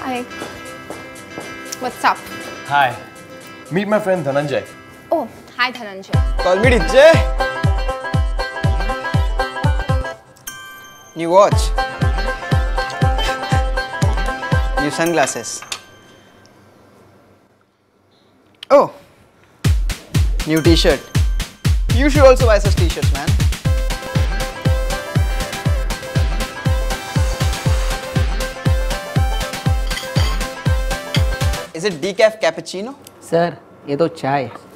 Hi. What's up? Hi. Meet my friend Dhananjay. Oh, hi Dhananjay. Call me DJ. New watch. New sunglasses. Oh. New t-shirt. You should also buy such t-shirts, man. Is it decaf cappuccino? Sir ये तो चाय